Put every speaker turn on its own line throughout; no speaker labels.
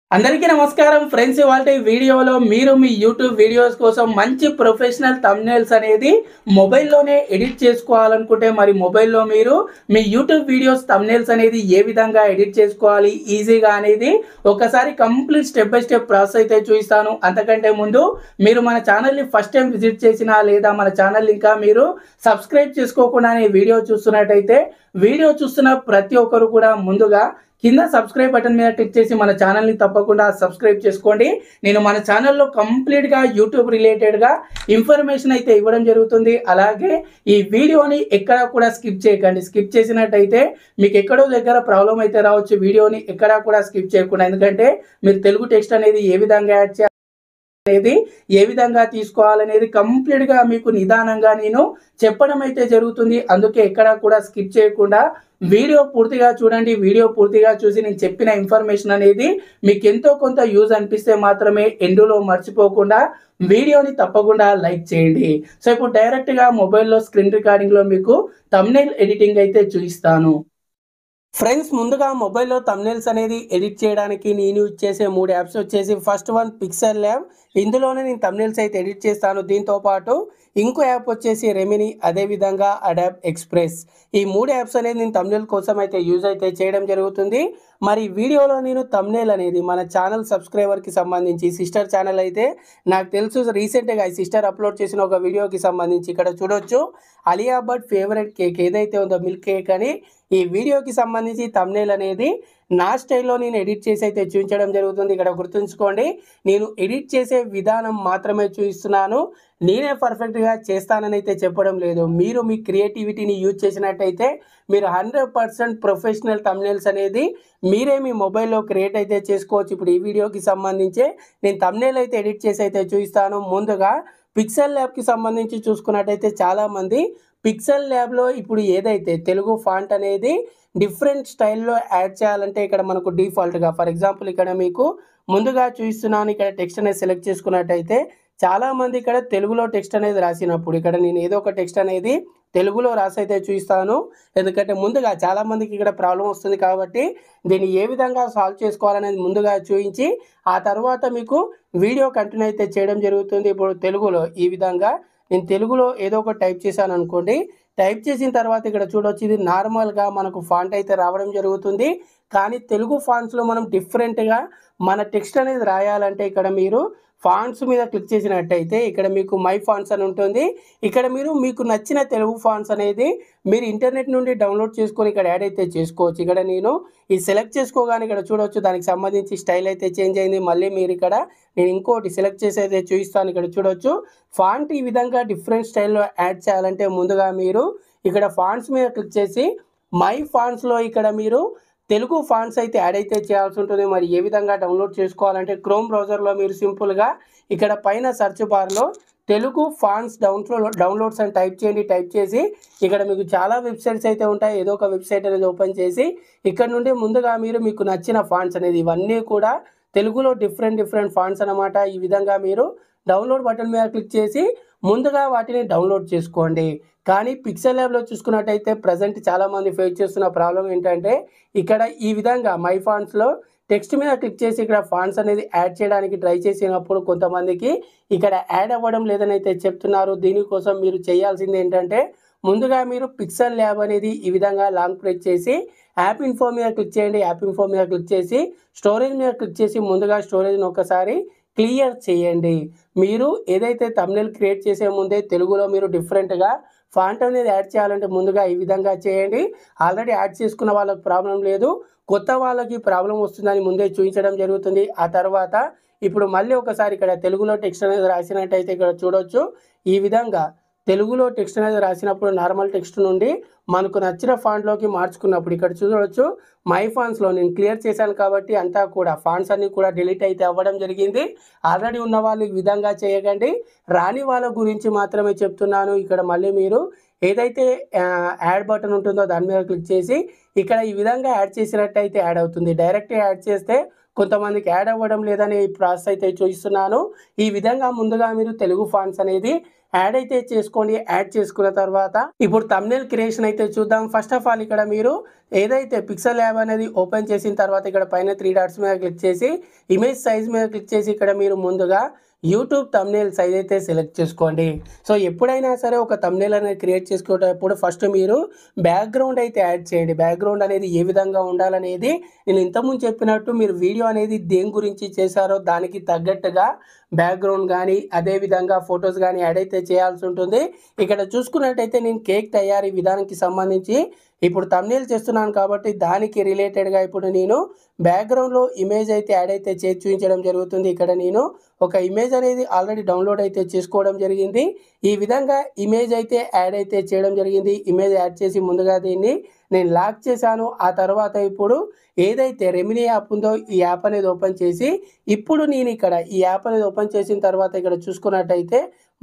అందరికీ నమస్కారం ఫ్రెండ్స్. ఇవాల్టి వీడియోలో మీరు మీ యూట్యూబ్ వీడియోస్ కోసం మంచి ప్రొఫెషనల్ థంబ్‌నెయిల్స్ అనేది మొబైల్‌లోనే ఎడిట్ చేసుకోవాలనుకుంటే మరి మొబైల్‌లో మీరు మీ యూట్యూబ్ వీడియోస్ థంబ్‌నెయిల్స్ అనేది ఏ విధంగా ఎడిట్ చేసుకోవాలి ఈజీగా అనేది ఒకసారి complete step by step process అయితే చూపిస్తాను. అంతకంటే ముందు మీరు మన ఛానల్‌ని ఫస్ట్ టైం విజిట్ చేసినా లేదా మన ఛానల్ ఇంకా మీరు సబ్స్క్రైబ్ చేసుకోకుండానే వీడియో చూస్తున్నట్టయితే వీడియో చూస్తున్న ప్రతి ఒక్కరు కూడా ముందుగా కింద సబ్స్క్రైబ్ బటన్ మీద క్లిక్ చేసి మన ఛానల్‌ని తప్పకుండా సబ్స్క్రైబ్ చేసుకోండి. నేను మన ఛానల్‌లో కంప్లీట్‌గా యూట్యూబ్ రిలేటెడ్‌గా ఇన్ఫర్మేషన్ అయితే ఇవ్వడం జరుగుతుంది. అలాగే ఈ వీడియోని ఎక్కడా కూడా స్కిప్ చేయకండి. స్కిప్ చేసినట్టయితే మీకు ఎక్కడో దగ్గర ప్రాబ్లమ్ అయితే రావచ్చు. వీడియోని ఎక్కడా కూడా స్కిప్ చేయకుండా, ఎందుకంటే మీరు తెలుగు టెక్స్ట్ అనేది ఏ విధంగా యాడ్ చేయాలి అనేది ఏ విధంగా తీసుకోవాలనేది కంప్లీట్‌గా మీకు నిదానంగా నేను చెప్పడం అయితే జరుగుతుంది. అందుకే ఎక్కడా కూడా స్కిప్ చేయకుండా వీడియో పూర్తిగా చూడండి. వీడియో పూర్తిగా చూసి నేను చెప్పిన ఇన్ఫర్మేషన్ అనేది మీకు ఎంతో కొంత యూజ్ అనిపిస్తే మాత్రమే ఎండ్‌లో మర్చిపోకుండా వీడియోని తప్పకుండా లైక్ చేయండి. సో ఇప్పుడు డైరెక్ట్‌గా మొబైల్‌లో స్క్రీన్ రికార్డింగ్‌లో మీకు థంబ్‌నెయిల్ ఎడిటింగ్ అయితే చూపిస్తాను. ఫ్రెండ్స్, ముందుగా మొబైల్‌లో థంబ్‌నెయిల్స్ అనేది ఎడిట్ చేయడానికి నేను యూజ్ చేసే 3 యాప్స్ వచ్చేసి ఫస్ట్ వన్ పిక్సెల్ ల్యాబ్. ఇందులోనే నేను థంబ్‌నెయిల్స్ అయితే ఎడిట్ చేస్తాను. దీంతో పాటు ఇంకో యాప్ వచ్చేసి రెమినీ, అదేవిధంగా అడాబ్ ఎక్స్‌ప్రెస్. ఈ 3 యాప్స్ అనేది నేను థంబ్‌నెయిల్ కోసం అయితే యూజ్ అయితే చేయడం జరుగుతుంది. మరి వీడియోలో నేను థంబ్‌నెయిల్ అనేది మన ఛానల్ సబ్స్క్రైబర్‌కి సంబంధించి సిస్టర్ ఛానల్ అయితే నాకు తెలుసు రీసెంట్‌గా ఈ సిస్టర్ అప్లోడ్ చేసిన ఒక వీడియోకి సంబంధించి ఇక్కడ చూడొచ్చు. అలియా భట్ ఫేవరెట్ కేక్ ఏదైతే ఉందో మిల్క్ కేక్ అని ఈ వీడియోకి సంబంధించి థంబ్‌నెయిల్ అనేది నా స్టైల్‌లో నేను ఎడిట్ చేసి అయితే చూపించడం జరుగుతుంది. ఇక్కడ గుర్తుంచుకోండి, నేను ఎడిట్ చేసే విధానం మాత్రమే చూపిస్తున్నాను. నేనే పర్ఫెక్ట్‌గా చేస్తానని అయితే చెప్పడం లేదు. మీరు మీ క్రియేటివిటీని యూజ్ చేసినట్టయితే మీరు 100% ప్రొఫెషనల్ థంబ్‌నెయిల్స్ అనేది మీరే మీ మొబైల్‌లో క్రియేట్ అయితే చేసుకోవచ్చు. ఇప్పుడు ఈ వీడియోకి సంబంధించి నేను థంబ్‌నెయిల్ అయితే ఎడిట్ చేసి అయితే చూపిస్తాను. ముందుగా పిక్సెల్ ల్యాబ్‌కి సంబంధించి చూసుకున్నట్టయితే చాలామంది పిక్సెల్ ల్యాబ్‌లో ఇప్పుడు ఏదైతే తెలుగు ఫాంట్ అనేది డిఫరెంట్ స్టైల్‌లో యాడ్ చేయాలంటే ఇక్కడ మనకు డిఫాల్ట్‌గా ఫర్ ఎగ్జాంపుల్ ఇక్కడ మీకు ముందుగా చూపిస్తున్నాను. ఇక్కడ టెక్స్ట్ అనేది సెలెక్ట్ చేసుకున్నట్టయితే చాలామంది ఇక్కడ తెలుగులో టెక్స్ట్ అనేది రాసినప్పుడు ఇక్కడ నేను ఏదో ఒక టెక్స్ట్ అనేది తెలుగులో రాసి అయితే చూపిస్తాను. ఎందుకంటే ముందుగా చాలామందికి ఇక్కడ ప్రాబ్లమ్ వస్తుంది కాబట్టి దీన్ని ఏ విధంగా సాల్వ్ చేసుకోవాలనేది ముందుగా చూపించి ఆ తర్వాత మీకు వీడియో కంటిన్యూ అయితే చేయడం జరుగుతుంది. ఇప్పుడు తెలుగులో ఈ విధంగా నేను తెలుగులో ఏదో ఒకటి టైప్ చేశాను అనుకోండి. టైప్ చేసిన తర్వాత ఇక్కడ చూడొచ్చు, ఇది నార్మల్‌గా మనకు ఫాంట్ అయితే రావడం జరుగుతుంది. కానీ తెలుగు ఫాంట్స్‌లో మనం డిఫరెంట్‌గా మన టెక్స్ట్ అనేది రాయాలంటే ఇక్కడ మీరు ఫాంట్స్ మీద క్లిక్ చేసినట్టయితే ఇక్కడ మీకు మై ఫాంట్స్ అని ఉంటుంది. ఇక్కడ మీరు మీకు నచ్చిన తెలుగు ఫాంట్స్ అనేది మీరు ఇంటర్నెట్ నుండి డౌన్లోడ్ చేసుకొని ఇక్కడ యాడ్ అయితే చేసుకోవచ్చు. ఇక్కడ నేను ఈ సెలెక్ట్ చేసుకోగానే ఇక్కడ చూడొచ్చు దానికి సంబంధించి స్టైల్ అయితే చేంజ్ అయింది. మళ్ళీ మీరు ఇక్కడ నేను ఇంకోటి సెలెక్ట్ చేసి అయితే చూపిస్తాను. ఇక్కడ చూడొచ్చు ఫాంట్ ఈ విధంగా డిఫరెంట్ స్టైల్‌లో యాడ్ చేయాలంటే ముందుగా మీరు ఇక్కడ ఫాంట్స్ మీద క్లిక్ చేసి మై ఫాంట్స్‌లో ఇక్కడ మీరు తెలుగు ఫాంట్స్ అయితే యాడ్ అయితే చేయాల్సి ఉంటుంది. మరి ఏ విధంగా డౌన్లోడ్ చేసుకోవాలంటే క్రోమ్ బ్రౌజర్‌లో మీరు సింపుల్‌గా ఇక్కడ పైన సెర్చ్ బార్‌లో తెలుగు ఫాంట్స్ డౌన్లోడ్స్ అని టైప్ చేయండి. టైప్ చేసి ఇక్కడ మీకు చాలా వెబ్సైట్స్ అయితే ఉంటాయి. ఏదో ఒక వెబ్సైట్ అనేది ఓపెన్ చేసి ఇక్కడ నుండి ముందుగా మీరు మీకు నచ్చిన ఫాంట్స్ అనేది ఇవన్నీ కూడా తెలుగులో డిఫరెంట్ ఫాంట్స్ అన్నమాట. ఈ విధంగా మీరు డౌన్లోడ్ బటన్ మీద క్లిక్ చేసి ముందుగా వాటిని డౌన్లోడ్ చేసుకోండి. కానీ పిక్సెల్ ల్యాబ్‌లో చూసుకున్నట్టయితే ప్రెజెంట్ చాలామంది ఫేస్ చేస్తున్న ప్రాబ్లమ్ ఏంటంటే ఇక్కడ ఈ విధంగా మై ఫాంట్స్‌లో టెక్స్ట్ మీద క్లిక్ చేసి ఇక్కడ ఫాంట్స్ అనేది యాడ్ చేయడానికి ట్రై చేసినప్పుడు కొంతమందికి ఇక్కడ యాడ్ అవ్వడం లేదని అయితే చెప్తున్నారు. దీనికోసం మీరు చేయాల్సింది ఏంటంటే ముందుగా మీరు పిక్సెల్ ల్యాబ్ అనేది ఈ విధంగా లాంగ్ ప్రెస్ చేసి యాప్ ఇన్ఫో మీద క్లిక్ చేయండి. యాప్ ఇన్ఫో మీద క్లిక్ చేసి స్టోరేజ్ మీద క్లిక్ చేసి ముందుగా స్టోరేజ్‌ని ఒకసారి క్లియర్ చేయండి. మీరు ఏదైతే థంబ్‌నెయిల్ క్రియేట్ చేసే ముందే తెలుగులో మీరు డిఫరెంట్‌గా ఫాంట్ అనేది యాడ్ చేయాలంటే ముందుగా ఈ విధంగా చేయండి. ఆల్రెడీ యాడ్ చేసుకున్న వాళ్ళకి ప్రాబ్లమ్ లేదు. కొత్త వాళ్ళకి ప్రాబ్లమ్ వస్తుందని ముందే చూపించడం జరుగుతుంది. ఆ తర్వాత ఇప్పుడు మళ్ళీ ఒకసారి ఇక్కడ తెలుగులో టెక్స్ట్ అనేది రాసినట్టయితే ఇక్కడ చూడొచ్చు. ఈ విధంగా తెలుగులో టెక్స్ట్ అనేది రాసినప్పుడు నార్మల్ టెక్స్ట్ నుండి మనకు నచ్చిన ఫాంట్‌లోకి మార్చుకున్నప్పుడు ఇక్కడ చూడొచ్చు మై ఫాంట్స్‌లో నేను క్లియర్ చేశాను కాబట్టి అంతా కూడా ఫాంట్స్ అన్నీ కూడా డిలీట్ అయితే అవ్వడం జరిగింది. ఆల్రెడీ ఉన్న వాళ్ళు ఈ విధంగా చేయకండి. రాని వాళ్ళ గురించి మాత్రమే చెప్తున్నాను. ఇక్కడ మళ్ళీ మీరు ఏదైతే యాడ్ బటన్ ఉంటుందో దాని మీద క్లిక్ చేసి ఇక్కడ ఈ విధంగా యాడ్ చేసినట్టయితే యాడ్ అవుతుంది. డైరెక్ట్‌గా యాడ్ చేస్తే కొంతమందికి యాడ్ అవ్వడం లేదని ఈ ప్రాసెస్ అయితే చూపిస్తున్నాను. ఈ విధంగా ముందుగా మీరు తెలుగు ఫాంట్స్ అనేది యాడ్ అయితే చేసుకోండి. యాడ్ చేసుకున్న తర్వాత ఇప్పుడు థంబ్నెయిల్ క్రియేషన్ అయితే చూద్దాం. ఫస్ట్ ఆఫ్ ఆల్ ఇక్కడ మీరు ఏదైతే పిక్సెల్ ల్యాబ్ అనేది ఓపెన్ చేసిన తర్వాత ఇక్కడ పైన 3 డాట్స్ మీద క్లిక్ చేసి ఇమేజ్ సైజ్ మీద క్లిక్ చేసి ఇక్కడ మీరు ముందుగా యూట్యూబ్ థంబ్నెయిల్ సైజ్ అయితే సెలెక్ట్ చేసుకోండి. సో ఎప్పుడైనా సరే ఒక థంబ్నెయిల్ అనేది క్రియేట్ చేసుకునేటప్పుడు ఫస్ట్ మీరు బ్యాక్గ్రౌండ్ అయితే యాడ్ చేయండి. బ్యాక్గ్రౌండ్ అనేది ఏ విధంగా ఉండాలనేది నేను ఇంతకుముందు చెప్పినట్టు మీరు వీడియో అనేది దేని గురించి చేశారో దానికి తగ్గట్టుగా బ్యాక్గ్రౌండ్ కానీ అదేవిధంగా ఫొటోస్ కానీ యాడ్ అయితే చేయాల్సి ఉంటుంది. ఇక్కడ చూసుకున్నట్టయితే నేను కేక్ తయారీ విధానానికి సంబంధించి ఇప్పుడు థంబ్నెయిల్ చేస్తున్నాను కాబట్టి దానికి రిలేటెడ్గా ఇప్పుడు నేను బ్యాక్గ్రౌండ్లో ఇమేజ్ అయితే యాడ్ అయితే చేసి చూపించడం జరుగుతుంది. ఇక్కడ నేను ఒక ఇమేజ్ అనేది ఆల్రెడీ డౌన్లోడ్ అయితే చేసుకోవడం జరిగింది. ఈ విధంగా ఇమేజ్ అయితే యాడ్ అయితే చేయడం జరిగింది. ఇమేజ్ యాడ్ చేసి ముందుగా దీన్ని నేను లాక్ చేశాను. ఆ తర్వాత ఇప్పుడు ఏదైతే రెమినీ యాప్ ఉందో ఈ యాప్ అనేది ఓపెన్ చేసి ఇప్పుడు నేను ఇక్కడ ఈ యాప్ అనేది ఓపెన్ చేసిన తర్వాత ఇక్కడ చూసుకున్నట్టయితే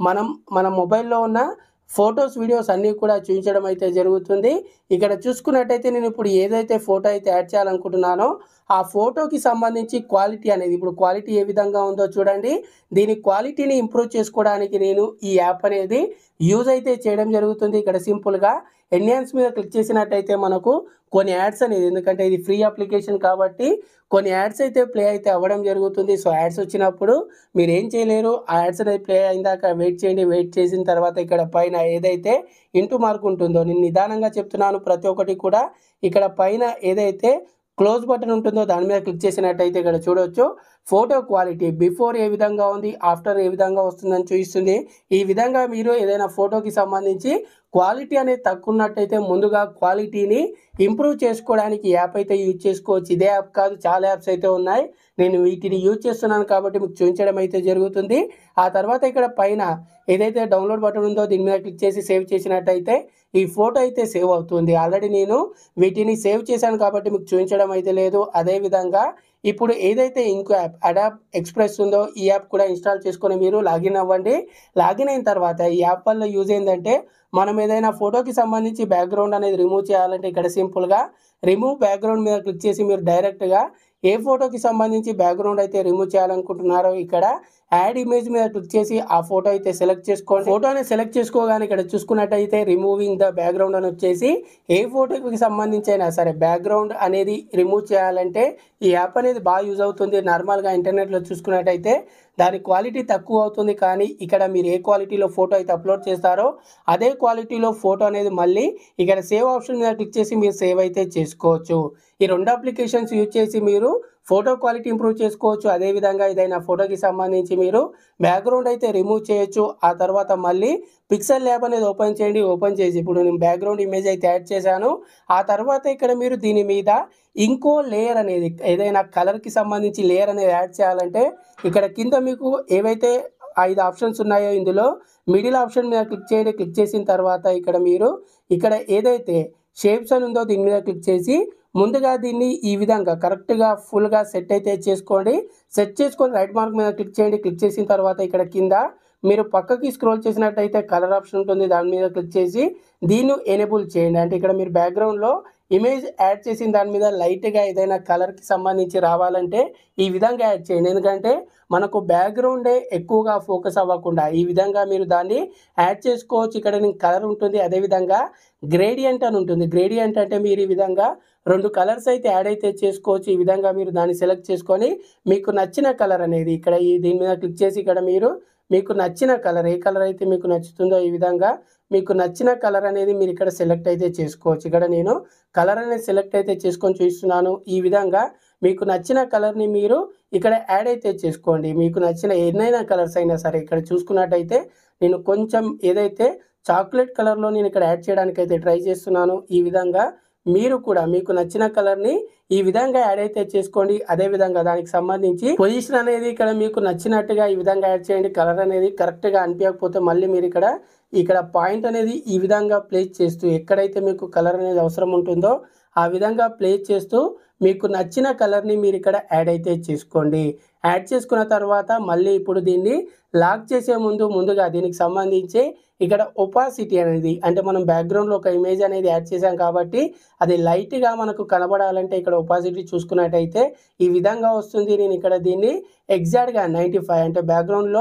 మన మొబైల్లో ఉన్న ఫొటోస్ వీడియోస్ అన్నీ కూడా చూపించడం అయితే జరుగుతుంది. ఇక్కడ చూసుకున్నట్టయితే నేను ఇప్పుడు ఏదైతే ఫోటో అయితే యాడ్ చేయాలనుకుంటున్నానో ఆ ఫోటోకి సంబంధించి క్వాలిటీ అనేది ఇప్పుడు క్వాలిటీ ఏ విధంగా ఉందో చూడండి. దీని క్వాలిటీని ఇంప్రూవ్ చేసుకోవడానికి నేను ఈ యాప్ అనేది యూజ్ అయితే చేయడం జరుగుతుంది. ఇక్కడ సింపుల్గా ఎన్హాన్స్ మీద క్లిక్ చేసినట్టయితే మనకు కొన్ని యాడ్స్ అనేది, ఎందుకంటే ఇది ఫ్రీ అప్లికేషన్ కాబట్టి కొన్ని యాడ్స్ అయితే ప్లే అయితే అవ్వడం జరుగుతుంది. సో యాడ్స్ వచ్చినప్పుడు మీరు ఏం చేయలేరు, ఆ యాడ్స్ అనేది ప్లే అయిందాక వెయిట్ చేయండి. వెయిట్ చేసిన తర్వాత ఇక్కడ పైన ఏదైతే ఇంటూ మార్క్ ఉంటుందో నేను నిదానంగా చెప్తున్నాను ప్రతి ఒక్కటి కూడా, ఇక్కడ పైన ఏదైతే క్లోజ్ బటన్ ఉంటుందో దాని మీద క్లిక్ చేసినట్టయితే ఇక్కడ చూడవచ్చు ఫోటో క్వాలిటీ బిఫోర్ ఏ విధంగా ఉంది, ఆఫ్టర్ ఏ విధంగా వస్తుందని చూపిస్తుంది. ఈ విధంగా మీరు ఏదైనా ఫోటోకి సంబంధించి క్వాలిటీ అనేది తక్కువ ఉన్నట్టయితే ముందుగా క్వాలిటీని ఇంప్రూవ్ చేసుకోవడానికి యాప్ అయితే యూజ్ చేసుకోవచ్చు. ఇదే యాప్ కాదు, చాలా యాప్స్ అయితే ఉన్నాయి. నేను వీటిని యూజ్ చేస్తున్నాను కాబట్టి మీకు చూపించడం అయితే జరుగుతుంది. ఆ తర్వాత ఇక్కడ పైన ఏదైతే డౌన్లోడ్ బటన్ ఉందో దీని మీద క్లిక్ చేసి సేవ్ చేసినట్టయితే ఈ ఫోటో అయితే సేవ్ అవుతుంది. ఆల్రెడీ నేను వీటిని సేవ్ చేశాను కాబట్టి మీకు చూపించడం అయితే లేదు. అదేవిధంగా ఇప్పుడు ఏదైతే ఇంకో యాప్ అడాప్ ఎక్స్ప్రెస్ ఉందో ఈ యాప్ కూడా ఇన్స్టాల్ చేసుకొని మీరు లాగిన్ అవ్వండి. లాగిన్ అయిన తర్వాత ఈ యాప్ వల్ల యూజ్ ఏంటంటే మనం ఏదైనా ఫోటోకి సంబంధించి బ్యాక్గ్రౌండ్ అనేది రిమూవ్ చేయాలంటే ఇక్కడ సింపుల్గా రిమూవ్ బ్యాక్గ్రౌండ్ మీద క్లిక్ చేసి మీరు డైరెక్ట్గా ఏ ఫోటోకి సంబంధించి బ్యాక్గ్రౌండ్ అయితే రిమూవ్ చేయాలనుకుంటున్నారో ఇక్కడ యాడ్ ఇమేజ్ మీద క్లిక్ చేసి ఆ ఫోటో అయితే సెలెక్ట్ చేసుకోండి. ఫోటోని సెలెక్ట్ చేసుకోగానే ఇక్కడ చూసుకున్నట్టయితే రిమూవింగ్ ద బ్యాక్గ్రౌండ్ అని వచ్చేసి ఏ ఫోటోకి సంబంధించి అయినా సరే బ్యాక్గ్రౌండ్ అనేది రిమూవ్ చేయాలంటే ఈ యాప్ అనేది బాగా యూజ్ అవుతుంది. నార్మల్గా ఇంటర్నెట్లో చూసుకున్నట్టయితే దాని క్వాలిటీ తక్కువ అవుతుంది, కానీ ఇక్కడ మీరు ఏ క్వాలిటీలో ఫోటో అయితే అప్లోడ్ చేస్తారో అదే క్వాలిటీలో ఫోటో అనేది మళ్ళీ ఇక్కడ సేవ్ ఆప్షన్ మీద క్లిక్ చేసి మీరు సేవ్ అయితే చేసుకోవచ్చు. ఈ రెండు అప్లికేషన్స్ యూజ్ చేసి మీరు ఫోటో క్వాలిటీ ఇంప్రూవ్ చేసుకోవచ్చు. అదేవిధంగా ఏదైనా ఫోటోకి సంబంధించి మీరు బ్యాక్గ్రౌండ్ అయితే రిమూవ్ చేయొచ్చు. ఆ తర్వాత మళ్ళీ పిక్సెల్ ల్యాబ్ అనేది ఓపెన్ చేయండి. ఓపెన్ చేసి ఇప్పుడు నేను బ్యాక్గ్రౌండ్ ఇమేజ్ అయితే యాడ్ చేశాను. ఆ తర్వాత ఇక్కడ మీరు దీని మీద ఇంకో లేయర్ అనేది ఏదైనా కలర్కి సంబంధించి లేయర్ అనేది యాడ్ చేయాలంటే ఇక్కడ కింద మీకు ఏవైతే 5 ఆప్షన్స్ ఉన్నాయో ఇందులో మిడిల్ ఆప్షన్ మీద క్లిక్ చేయండి. క్లిక్ చేసిన తర్వాత ఇక్కడ మీరు ఇక్కడ ఏదైతే షేప్స్ అని ఉందో దీని మీద క్లిక్ చేసి ముందుగా దీన్ని ఈ విధంగా కరెక్ట్గా ఫుల్గా సెట్ అయితే చేసుకోండి. సెట్ చేసుకొని రైట్ మార్క్ మీద క్లిక్ చేయండి. క్లిక్ చేసిన తర్వాత ఇక్కడ కింద మీరు పక్కకి స్క్రోల్ చేసినట్టయితే కలర్ ఆప్షన్ ఉంటుంది, దాని మీద క్లిక్ చేసి దీన్ని ఎనేబుల్ చేయండి. అంటే ఇక్కడ మీరు బ్యాక్గ్రౌండ్లో ఇమేజ్ యాడ్ చేసిన దాని మీద లైట్గా ఏదైనా కలర్కి సంబంధించి రావాలంటే ఈ విధంగా యాడ్ చేయండి. ఎందుకంటే మనకు బ్యాక్గ్రౌండే ఎక్కువగా ఫోకస్ అవ్వకుండా ఈ విధంగా మీరు దాన్ని యాడ్ చేసుకోవచ్చు. ఇక్కడ నేను కలర్ ఉంటుంది, అదేవిధంగా గ్రేడియంట్ అని ఉంటుంది. గ్రేడియంట్ అంటే మీరు ఈ విధంగా 2 కలర్స్ అయితే యాడ్ అయితే చేసుకోవచ్చు. ఈ విధంగా మీరు దాన్ని సెలెక్ట్ చేసుకొని మీకు నచ్చిన కలర్ అనేది ఇక్కడ దీని మీద క్లిక్ చేసి ఇక్కడ మీరు మీకు నచ్చిన కలర్ ఏ కలర్ అయితే మీకు నచ్చుతుందో ఈ విధంగా మీకు నచ్చిన కలర్ అనేది మీరు ఇక్కడ సెలెక్ట్ అయితే చేసుకోవచ్చు. ఇక్కడ నేను కలర్ అనేది సెలెక్ట్ అయితే చేసుకొని చూస్తున్నాను. ఈ విధంగా మీకు నచ్చిన కలర్ని మీరు ఇక్కడ యాడ్ అయితే చేసుకోండి. మీకు నచ్చిన ఎన్నైనా కలర్స్ అయినా సరే ఇక్కడ చూసుకున్నట్టయితే నేను కొంచెం ఏదైతే చాక్లెట్ కలర్లో నేను ఇక్కడ యాడ్ చేయడానికి అయితే ట్రై చేస్తున్నాను. ఈ విధంగా మీరు కూడా మీకు నచ్చిన కలర్ని ఈ విధంగా యాడ్ అయితే చేసుకోండి. అదేవిధంగా దానికి సంబంధించి పొజిషన్ అనేది ఇక్కడ మీకు నచ్చినట్టుగా ఈ విధంగా యాడ్ చేయండి. కలర్ అనేది కరెక్ట్గా అనిపించకపోతే మళ్ళీ మీరు ఇక్కడ పాయింట్ అనేది ఈ విధంగా ప్లేస్ చేస్తూ ఎక్కడైతే మీకు కలర్ అనేది అవసరం ఉంటుందో ఆ విధంగా ప్లేస్ చేస్తూ మీకు నచ్చిన కలర్ని మీరు ఇక్కడ యాడ్ అయితే చేసుకోండి. యాడ్ చేసుకున్న తర్వాత మళ్ళీ ఇప్పుడు దీన్ని లాక్ చేసే ముందుగా దీనికి సంబంధించి ఇక్కడ ఒపాసిటీ అనేది అంటే మనం బ్యాక్గ్రౌండ్లో ఒక ఇమేజ్ అనేది యాడ్ చేసాం కాబట్టి అది లైట్గా మనకు కనబడాలంటే ఇక్కడ ఒపాసిటీ చూసుకున్నట్టయితే ఈ విధంగా వస్తుంది. నేను ఇక్కడ దీన్ని ఎగ్జాక్ట్గా 95 అంటే బ్యాక్గ్రౌండ్లో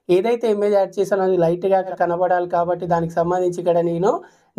ఏదైతే ఇమేజ్ యాడ్ చేశానో అది లైట్గా కనబడాలి కాబట్టి దానికి సంబంధించి ఇక్కడ నేను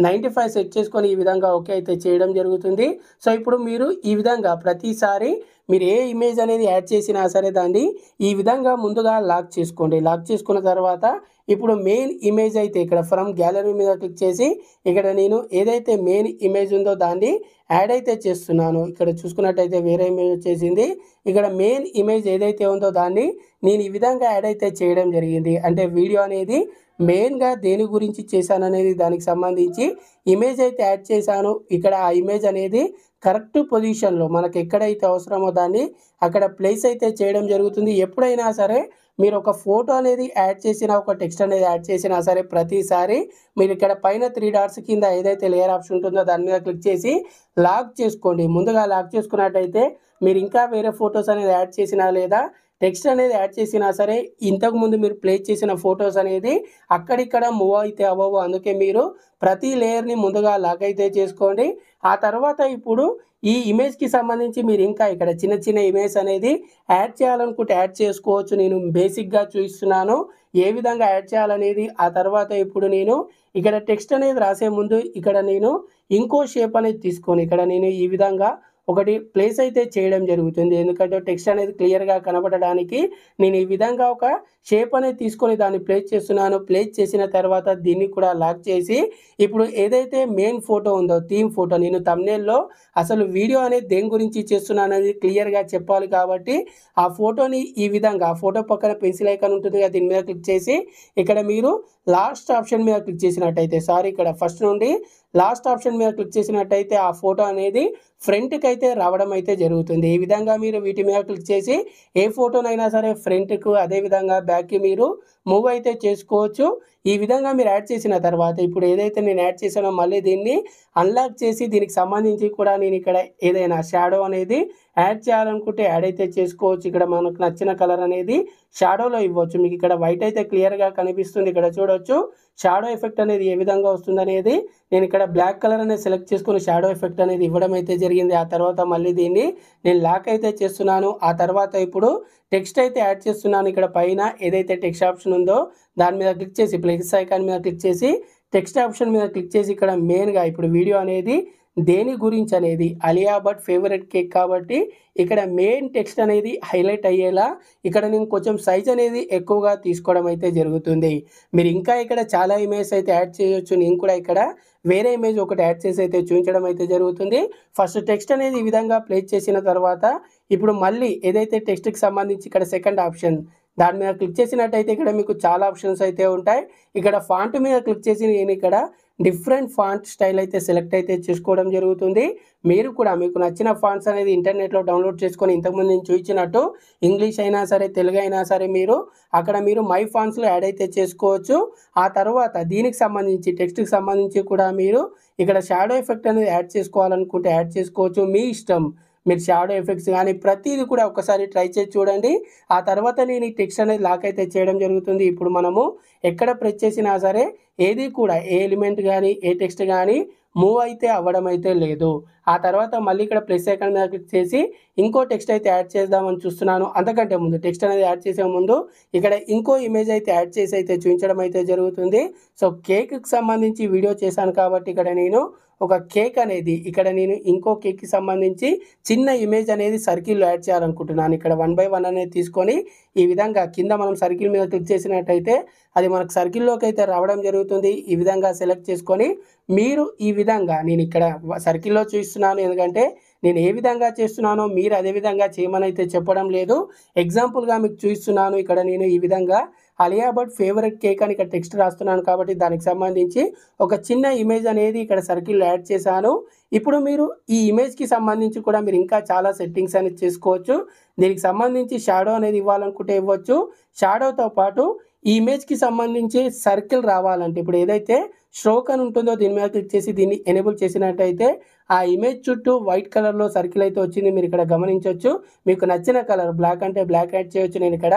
95 సెట్ చేసుకొని ఈ విధంగా ఓకే అయితే చేయడం జరుగుతుంది. సో ఇప్పుడు మీరు ఈ విధంగా ప్రతిసారి మీరు ఏ ఇమేజ్ అనేది యాడ్ చేసినా సరే దాన్ని ఈ విధంగా ముందుగా లాక్ చేసుకోండి. లాక్ చేసుకున్న తర్వాత ఇప్పుడు మెయిన్ ఇమేజ్ అయితే ఇక్కడ ఫ్రమ్ గ్యాలరీ మీద క్లిక్ చేసి ఇక్కడ నేను ఏదైతే మెయిన్ ఇమేజ్ ఉందో దాన్ని యాడ్ అయితే చేస్తున్నాను. ఇక్కడ చూసుకున్నట్టయితే వేరే ఇమేజ్ వచ్చేసింది. ఇక్కడ మెయిన్ ఇమేజ్ ఏదైతే ఉందో దాన్ని నేను ఈ విధంగా యాడ్ అయితే చేయడం జరిగింది. అంటే వీడియో అనేది మెయిన్గా దేని గురించి చేశాను అనేది దానికి సంబంధించి ఇమేజ్ అయితే యాడ్ చేశాను. ఇక్కడ ఆ ఇమేజ్ అనేది కరెక్ట్ పొజిషన్లో మనకు ఎక్కడైతే అవసరమో దాన్ని అక్కడ ప్లేస్ అయితే చేయడం జరుగుతుంది. ఎప్పుడైనా సరే మీరు ఒక ఫోటో అనేది యాడ్ చేసినా ఒక టెక్స్ట్ అనేది యాడ్ చేసినా సరే ప్రతిసారి మీరు ఇక్కడ పైన 3 డాట్స్ కింద ఏదైతే లేయర్ ఆప్షన్ ఉంటుందో దాని మీద క్లిక్ చేసి లాక్ చేసుకోండి. ముందుగా లాక్ చేసుకున్నట్టయితే మీరు ఇంకా వేరే ఫొటోస్ అనేది యాడ్ చేసినా లేదా టెక్స్ట్ అనేది యాడ్ చేసినా సరే ఇంతకుముందు మీరు ప్లే చేసిన ఫొటోస్ అనేది అక్కడిక్కడ మూవ్ అయితే అవ్వవు. అందుకే మీరు ప్రతి లేయర్ని ముందుగా లాక్ అయితే చేసుకోండి. ఆ తర్వాత ఇప్పుడు ఈ ఇమేజ్కి సంబంధించి మీరు ఇంకా ఇక్కడ చిన్న చిన్న ఇమేజ్ అనేది యాడ్ చేయాలనుకుంటే యాడ్ చేసుకోవచ్చు. నేను బేసిక్గా చూపిస్తున్నాను ఏ విధంగా యాడ్ చేయాలనేది. ఆ తర్వాత ఇప్పుడు నేను ఇక్కడ టెక్స్ట్ అనేది రాసే ముందు ఇక్కడ నేను ఇంకో షేప్ అనేది తీసుకొని ఇక్కడ నేను ఈ విధంగా ఒకటి ప్లేస్ అయితే చేయడం జరుగుతుంది. ఎందుకంటే టెక్స్ట్ అనేది క్లియర్గా కనబడడానికి నేను ఈ విధంగా ఒక షేప్ అనేది తీసుకొని దాన్ని ప్లేస్ చేస్తున్నాను. ప్లేస్ చేసిన తర్వాత దీన్ని కూడా లాక్ చేసి ఇప్పుడు ఏదైతే మెయిన్ ఫోటో ఉందో థీమ్ ఫోటో నేను థంబ్నెయిల్లో అసలు వీడియో అనేది దేని గురించి చేస్తున్నాను అనేది క్లియర్గా చెప్పాలి కాబట్టి ఆ ఫోటోని ఈ విధంగా ఆ ఫోటో పక్కన పెన్సిల్ ఐకాన్ ఉంటుంది కదా దీని మీద క్లిక్ చేసి ఇక్కడ మీరు లాస్ట్ ఆప్షన్ మీద క్లిక్ చేసినట్టయితే ఇక్కడ ఫస్ట్ నుండి లాస్ట్ ఆప్షన్ మీద క్లిక్ చేసినట్టయితే ఆ ఫోటో అనేది ఫ్రంట్కి అయితే రావడం అయితే జరుగుతుంది. ఈ విధంగా మీరు వీటి మీద క్లిక్ చేసి ఏ ఫోటోనైనా సరే ఫ్రంట్కు అదేవిధంగా బ్యాక్కి మీరు మూవ్ అయితే చేసుకోవచ్చు. ఈ విధంగా మీరు యాడ్ చేసిన తర్వాత ఇప్పుడు ఏదైతే నేను యాడ్ చేశానో మళ్ళీ దీన్ని అన్లాక్ చేసి దీనికి సంబంధించి కూడా నేను ఇక్కడ ఏదైనా షాడో అనేది యాడ్ చేయాలనుకుంటే యాడ్ అయితే చేసుకోవచ్చు. ఇక్కడ మనకు నచ్చిన కలర్ అనేది షాడోలో ఇవ్వచ్చు. మీకు ఇక్కడ వైట్ అయితే క్లియర్గా కనిపిస్తుంది. ఇక్కడ చూడవచ్చు షాడో ఎఫెక్ట్ అనేది ఏ విధంగా వస్తుంది అనేది నేను ఇక్కడ బ్లాక్ కలర్ అనేది సెలెక్ట్ చేసుకుని షాడో ఎఫెక్ట్ అనేది ఇవ్వడం అయితే జరిగింది. ఆ తర్వాత మళ్ళీ దీన్ని నేను లాక్ అయితే చేస్తున్నాను. ఆ తర్వాత ఇప్పుడు టెక్స్ట్ అయితే యాడ్ చేస్తున్నాను. ఇక్కడ పైన ఏదైతే టెక్స్ట్ ఆప్షన్ ఉందో దాని మీద క్లిక్ చేసి ప్లస్ ఐకాన్ మీద క్లిక్ చేసి టెక్స్ట్ ఆప్షన్ మీద క్లిక్ చేసి ఇక్కడ మెయిన్గా ఇప్పుడు వీడియో అనేది దేని గురించి అనేది అలియా భట్ ఫేవరెట్ కేక్ కాబట్టి ఇక్కడ మెయిన్ టెక్స్ట్ అనేది హైలైట్ అయ్యేలా ఇక్కడ నేను కొంచెం సైజ్ అనేది ఎక్కువగా తీసుకోవడం అయితే జరుగుతుంది. మీరు ఇంకా ఇక్కడ చాలా ఇమేజ్ అయితే యాడ్ చేయొచ్చు. నేను కూడా ఇక్కడ వేరే ఇమేజ్ ఒకటి యాడ్ చేసి అయితే చూపించడం అయితే జరుగుతుంది. ఫస్ట్ టెక్స్ట్ అనేది ఈ విధంగా ప్లేస్ చేసిన తర్వాత ఇప్పుడు మళ్ళీ ఏదైతే టెక్స్ట్కి సంబంధించి ఇక్కడ సెకండ్ ఆప్షన్ దాని మీద క్లిక్ చేసినట్టయితే ఇక్కడ మీకు చాలా ఆప్షన్స్ అయితే ఉంటాయి. ఇక్కడ ఫాంట్ మీద క్లిక్ చేసి నేను ఇక్కడ డిఫరెంట్ ఫాంట్ స్టైల్ అయితే సెలెక్ట్ అయితే చేసుకోవడం జరుగుతుంది. మీరు కూడా మీకు నచ్చిన ఫాంట్స్ అనేది ఇంటర్నెట్లో డౌన్లోడ్ చేసుకొని ఇంతకుముందు నేను చూపించినట్టు ఇంగ్లీష్ అయినా సరే తెలుగు అయినా సరే మీరు అక్కడ మీరు మై ఫాంట్స్లో యాడ్ అయితే చేసుకోవచ్చు. ఆ తర్వాత దీనికి సంబంధించి టెక్స్ట్కి సంబంధించి కూడా మీరు ఇక్కడ షాడో ఎఫెక్ట్ అనేది యాడ్ చేసుకోవాలనుకుంటే యాడ్ చేసుకోవచ్చు. మీ ఇష్టం. మీరు షాడో ఎఫెక్ట్స్ కానీ ప్రతిదీ కూడా ఒకసారి ట్రై చేసి చూడండి. ఆ తర్వాత నేను ఈ టెక్స్ట్ అనేది లాక్ అయితే చేయడం జరుగుతుంది. ఇప్పుడు మనము ఎక్కడ ప్రెస్ చేసినా సరే ఏది కూడా ఏ ఎలిమెంట్ కానీ ఏ టెక్స్ట్ కానీ మూవ్ అయితే అవ్వడం అయితే లేదు. ఆ తర్వాత మళ్ళీ ఇక్కడ ప్లస్ ఐకాన్ మీద క్లిక్ చేసి ఇంకో టెక్స్ట్ అయితే యాడ్ చేద్దామని చూస్తున్నాను. అంతకంటే ముందు టెక్స్ట్ అనేది యాడ్ చేసే ముందు ఇక్కడ ఇంకో ఇమేజ్ అయితే యాడ్ చేసి అయితే చూపించడం అయితే జరుగుతుంది. సో కేక్కి సంబంధించి వీడియో చేశాను కాబట్టి ఇక్కడ నేను ఒక కేక్ అనేది ఇక్కడ నేను ఇంకో కేక్కి సంబంధించి చిన్న ఇమేజ్ అనేది సర్కిల్లో యాడ్ చేయాలనుకుంటున్నాను. ఇక్కడ 1 by 1 అనేది తీసుకొని ఈ విధంగా కింద మనం సర్కిల్ మీద క్లిక్ చేసినట్టయితే అది మనకు సర్కిల్లోకి అయితే రావడం జరుగుతుంది. ఈ విధంగా సెలెక్ట్ చేసుకొని మీరు ఈ విధంగా నేను ఇక్కడ సర్కిల్లో చూపిస్తున్నాను. ఎందుకంటే నేను ఏ విధంగా చేస్తున్నానో మీరు అదే విధంగా చేయమని అయితే చెప్పడం లేదు. ఎగ్జాంపుల్గా మీకు చూపిస్తున్నాను. ఇక్కడ నేను ఈ విధంగా అలియా భట్ ఫేవరెట్ కేక్ అని ఇక్కడ టెక్స్ట్ రాస్తున్నాను కాబట్టి దానికి సంబంధించి ఒక చిన్న ఇమేజ్ అనేది ఇక్కడ సర్కిల్లో యాడ్ చేశాను. ఇప్పుడు మీరు ఈ ఇమేజ్కి సంబంధించి కూడా మీరు ఇంకా చాలా సెట్టింగ్స్ అనేది చేసుకోవచ్చు. దీనికి సంబంధించి షాడో అనేది ఇవ్వాలనుకుంటే ఇవ్వచ్చు. షాడోతో పాటు ఈ ఇమేజ్కి సంబంధించి సర్కిల్ రావాలంటే ఇప్పుడు ఏదైతే స్ట్రోక్ అని ఉంటుందో దీని మీద క్లిక్ చేసి దీన్ని ఎనేబుల్ చేసినట్టయితే ఆ ఇమేజ్ చుట్టూ వైట్ కలర్లో సర్కిల్ అయితే వచ్చింది. మీరు ఇక్కడ గమనించవచ్చు. మీకు నచ్చిన కలర్ బ్లాక్ అంటే బ్లాక్ యాడ్ చేయొచ్చు. నేను ఇక్కడ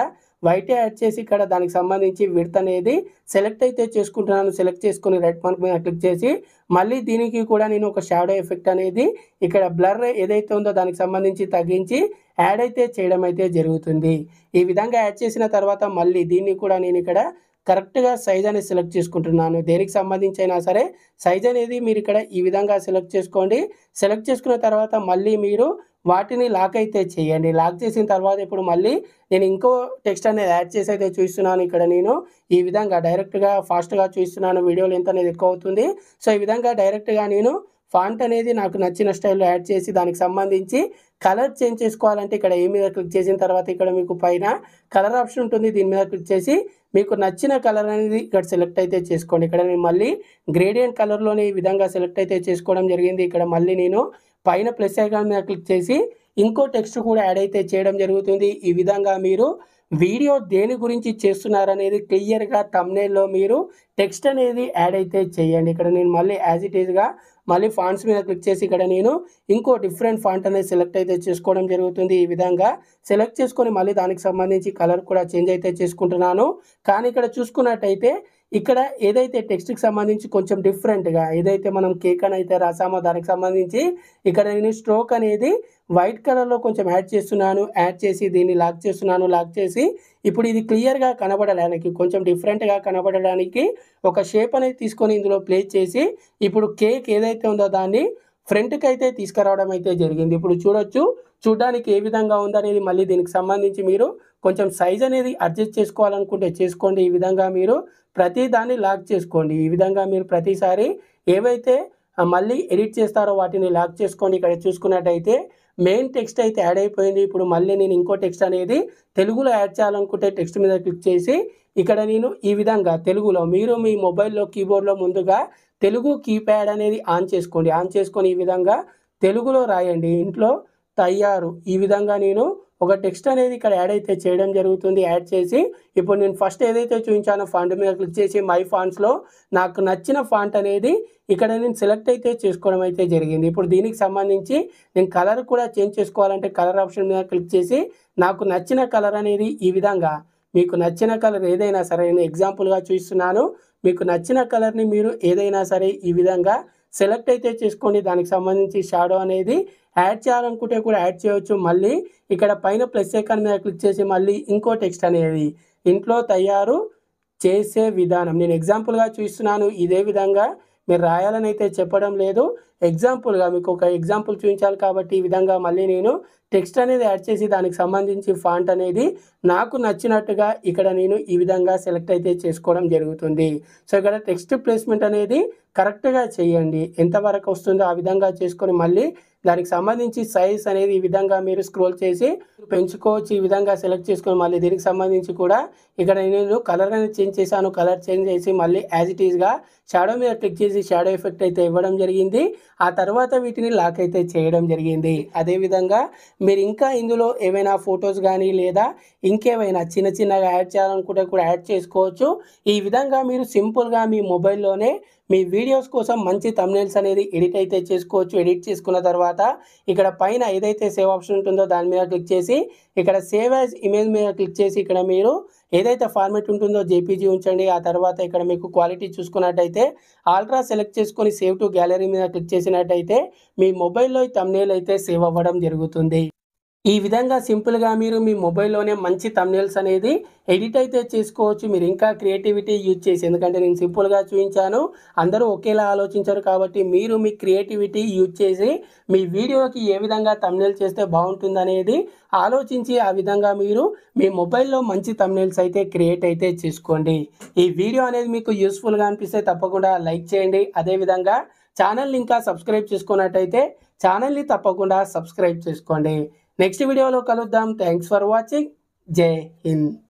వైట్ యాడ్ చేసి ఇక్కడ దానికి సంబంధించి విడ్త్ అనేది సెలెక్ట్ అయితే చేసుకుంటున్నాను. సెలెక్ట్ చేసుకొని రైట్ మార్క్ మీద క్లిక్ చేసి మళ్ళీ దీనికి కూడా నేను ఒక షాడో ఎఫెక్ట్ అనేది ఇక్కడ బ్లర్ ఏదైతే ఉందో దానికి సంబంధించి తగ్గించి యాడ్ అయితే చేయడం అయితే జరుగుతుంది. ఈ విధంగా యాడ్ చేసిన తర్వాత మళ్ళీ దీన్ని కూడా నేను ఇక్కడ కరెక్ట్గా సైజ్ అనేది సెలెక్ట్ చేసుకుంటున్నాను. దేనికి సంబంధించి అయినా సరే సైజ్ అనేది మీరు ఇక్కడ ఈ విధంగా సెలెక్ట్ చేసుకోండి. సెలెక్ట్ చేసుకున్న తర్వాత మళ్ళీ మీరు వాటిని లాక్ అయితే చేయండి. లాక్ చేసిన తర్వాత ఇప్పుడు మళ్ళీ నేను ఇంకో టెక్స్ట్ అనేది యాడ్ చేసి అయితే చూస్తున్నాను. ఇక్కడ నేను ఈ విధంగా డైరెక్ట్గా ఫాస్ట్గా చూస్తున్నాను. వీడియో లెంత్ అనేది ఎక్కువ అవుతుంది. సో ఈ విధంగా డైరెక్ట్గా నేను ఫాంట్ అనేది నాకు నచ్చిన స్టైల్లో యాడ్ చేసి దానికి సంబంధించి కలర్ చేంజ్ చేసుకోవాలంటే ఇక్కడ ఏ మీద క్లిక్ చేసిన తర్వాత ఇక్కడ మీకు పైన కలర్ ఆప్షన్ ఉంటుంది. దీని మీద క్లిక్ చేసి మీకు నచ్చిన కలర్ అనేది ఇక్కడ సెలెక్ట్ అయితే చేసుకోండి. ఇక్కడ నేను మళ్ళీ గ్రేడియంట్ కలర్లోనే ఈ విధంగా సెలెక్ట్ అయితే చేసుకోవడం జరిగింది. ఇక్కడ మళ్ళీ నేను పైన ప్లస్ ఐకాన్ మీద క్లిక్ చేసి ఇంకో టెక్స్ట్ కూడా యాడ్ అయితే చేయడం జరుగుతుంది. ఈ విధంగా మీరు వీడియో దేని గురించి చేస్తున్నారనేది క్లియర్గా థంబ్నెయిల్లో మీరు టెక్స్ట్ అనేది యాడ్ అయితే చేయండి. ఇక్కడ నేను మళ్ళీ యాజ్ ఇట్ ఈజ్గా మళ్ళీ ఫాంట్స్ మీద క్లిక్ చేసి ఇక్కడ నేను ఇంకో డిఫరెంట్ ఫాంట్ అనేది సెలెక్ట్ అయితే చేసుకోవడం జరుగుతుంది. ఈ విధంగా సెలెక్ట్ చేసుకొని మళ్ళీ దానికి సంబంధించి కలర్ కూడా చేంజ్ అయితే చేసుకుంటున్నాను. కానీ ఇక్కడ చూసుకున్నట్టయితే ఇక్కడ ఏదైతే టెక్స్ట్కి సంబంధించి కొంచెం డిఫరెంట్గా ఏదైతే మనం కేక్ అని అయితే రాసామో దానికి సంబంధించి ఇక్కడ నేను స్ట్రోక్ అనేది వైట్ కలర్లో కొంచెం యాడ్ చేస్తున్నాను. యాడ్ చేసి దీన్ని లాక్ చేస్తున్నాను. లాక్ చేసి ఇప్పుడు ఇది క్లియర్గా కనబడడానికి కొంచెం డిఫరెంట్గా కనబడడానికి ఒక షేప్ అనేది తీసుకొని ఇందులో ప్లేస్ చేసి ఇప్పుడు కేక్ ఏదైతే ఉందో దాన్ని ఫ్రంట్కి అయితే తీసుకురావడం అయితే జరిగింది. ఇప్పుడు చూడొచ్చు చూడడానికి ఏ విధంగా ఉందనేది. మళ్ళీ దీనికి సంబంధించి మీరు కొంచెం సైజ్ అనేది అడ్జస్ట్ చేసుకోవాలనుకుంటే చేసుకోండి. ఈ విధంగా మీరు ప్రతి దాన్ని లాక్ చేసుకోండి. ఈ విధంగా మీరు ప్రతిసారి ఏవైతే మళ్ళీ ఎడిట్ చేస్తారో వాటిని లాక్ చేసుకోండి. ఇక్కడ చూసుకున్నట్టయితే మెయిన్ టెక్స్ట్ అయితే యాడ్ అయిపోయింది. ఇప్పుడు మళ్ళీ నేను ఇంకో టెక్స్ట్ అనేది తెలుగులో యాడ్ చేయాలనుకుంటే టెక్స్ట్ మీద క్లిక్ చేసి ఇక్కడ నేను ఈ విధంగా తెలుగులో మీరు మీ మొబైల్లో కీబోర్డ్లో ముందుగా తెలుగు కీప్యాడ్ అనేది ఆన్ చేసుకోండి. ఆన్ చేసుకొని ఈ విధంగా తెలుగులో రాయండి. ఇంట్లో తయారు ఈ విధంగా నేను ఒక టెక్స్ట్ అనేది ఇక్కడ యాడ్ అయితే చేయడం జరుగుతుంది. యాడ్ చేసి ఇప్పుడు నేను ఫస్ట్ ఏదైతే చూపించానో ఫాంట్ మీద క్లిక్ చేసి మై ఫాంట్స్లో నాకు నచ్చిన ఫాంట్ అనేది ఇక్కడ నేను సెలెక్ట్ అయితే చేసుకోవడం అయితే జరిగింది. ఇప్పుడు దీనికి సంబంధించి నేను కలర్ కూడా చేంజ్ చేసుకోవాలంటే కలర్ ఆప్షన్ మీద క్లిక్ చేసి నాకు నచ్చిన కలర్ అనేది ఈ విధంగా మీకు నచ్చిన కలర్ ఏదైనా సరే నేను ఎగ్జాంపుల్గా చూస్తున్నాను. మీకు నచ్చిన కలర్ని మీరు ఏదైనా సరే ఈ విధంగా సెలెక్ట్ అయితే చేసుకోండి. దానికి సంబంధించి షాడో అనేది యాడ్ చేయాలనుకుంటే కూడా యాడ్ చేయవచ్చు. మళ్ళీ ఇక్కడ పైన ప్లస్ ఐకాన్ మీద క్లిక్ చేసి మళ్ళీ ఇంకో టెక్స్ట్ అనేది ఇంట్లో తయారు చేసే విధానం నేను ఎగ్జాంపుల్గా చూస్తున్నాను. ఇదే విధంగా మీరు రాయాలని అయితే చెప్పడం లేదు. ఎగ్జాంపుల్గా మీకు ఒక ఎగ్జాంపుల్ చూపించాలి కాబట్టి ఈ విధంగా మళ్ళీ నేను టెక్స్ట్ అనేది యాడ్ చేసి దానికి సంబంధించి ఫాంట్ అనేది నాకు నచ్చినట్టుగా ఇక్కడ నేను ఈ విధంగా సెలెక్ట్ అయితే చేసుకోవడం జరుగుతుంది. సో ఇక్కడ టెక్స్ట్ ప్లేస్మెంట్ అనేది కరెక్ట్గా చేయండి. ఎంతవరకు వస్తుందో ఆ విధంగా చేసుకొని మళ్ళీ దానికి సంబంధించి సైజ్ అనేది ఈ విధంగా మీరు స్క్రోల్ చేసి పెంచుకోవచ్చు. ఈ విధంగా సెలెక్ట్ చేసుకొని మళ్ళీ దీనికి సంబంధించి కూడా ఇక్కడ నేను కలర్ అనేది చేంజ్ చేశాను. కలర్ చేంజ్ చేసి మళ్ళీ యాజ్ ఇట్ ఈస్గా షాడో మీద క్లిక్ చేసి షాడో ఎఫెక్ట్ అయితే ఇవ్వడం జరిగింది. ఆ తర్వాత వీటిని లాక్ అయితే చేయడం జరిగింది. అదేవిధంగా మీరు ఇంకా ఇందులో ఏమైనా ఫొటోస్ కానీ లేదా ఇంకేమైనా చిన్న చిన్నగా యాడ్ చేయాలనుకుంటే కూడా యాడ్ చేసుకోవచ్చు. ఈ విధంగా మీరు సింపుల్గా మీ మొబైల్లోనే మీ వీడియోస్ కోసం మంచి థంబ్నెయిల్స్ అనేది ఎడిట్ అయితే చేసుకోవచ్చు. ఎడిట్ చేసుకున్న తర్వాత ఇక్కడ పైన ఏదైతే సేవ్ ఆప్షన్ ఉంటుందో దాని మీద క్లిక్ చేసి ఇక్కడ సేవ్ యాజ్ ఇమేజ్ మీద క్లిక్ చేసి ఇక్కడ మీరు ఏదైతే ఫార్మేట్ ఉంటుందో జేపీజీ ఉంచండి. ఆ తర్వాత ఇక్కడ మీకు క్వాలిటీ చూసుకున్నట్టయితే అల్ట్రా సెలెక్ట్ చేసుకొని సేవ్ టు గ్యాలరీ మీద క్లిక్ చేసినట్టయితే మీ మొబైల్లో ఈ థంబ్నెయిల్ అయితే సేవ్ అవ్వడం జరుగుతుంది. ఈ విధంగా సింపుల్గా మీరు మీ మొబైల్లోనే మంచి థంబ్నెయిల్స్ అనేది ఎడిట్ అయితే చేసుకోవచ్చు. మీరు ఇంకా క్రియేటివిటీ యూజ్ చేసి, ఎందుకంటే నేను సింపుల్గా చూపించాను, అందరూ ఒకేలా ఆలోచించారు కాబట్టి మీరు మీ క్రియేటివిటీ యూజ్ చేసి మీ వీడియోకి ఏ విధంగా థంబ్నెయిల్ చేస్తే బాగుంటుందనేది ఆలోచించి ఆ విధంగా మీరు మీ మొబైల్లో మంచి థంబ్నెయిల్స్ అయితే క్రియేట్ అయితే చేసుకోండి. ఈ వీడియో అనేది మీకు యూస్ఫుల్గా అనిపిస్తే తప్పకుండా లైక్ చేయండి. అదేవిధంగా ఛానల్ని ఇంకా సబ్స్క్రైబ్ చేసుకున్నట్టయితే ఛానల్ని తప్పకుండా సబ్స్క్రైబ్ చేసుకోండి. నెక్స్ట్ వీడియోలో కలుద్దాం. Thanks for watching. జై హింద్.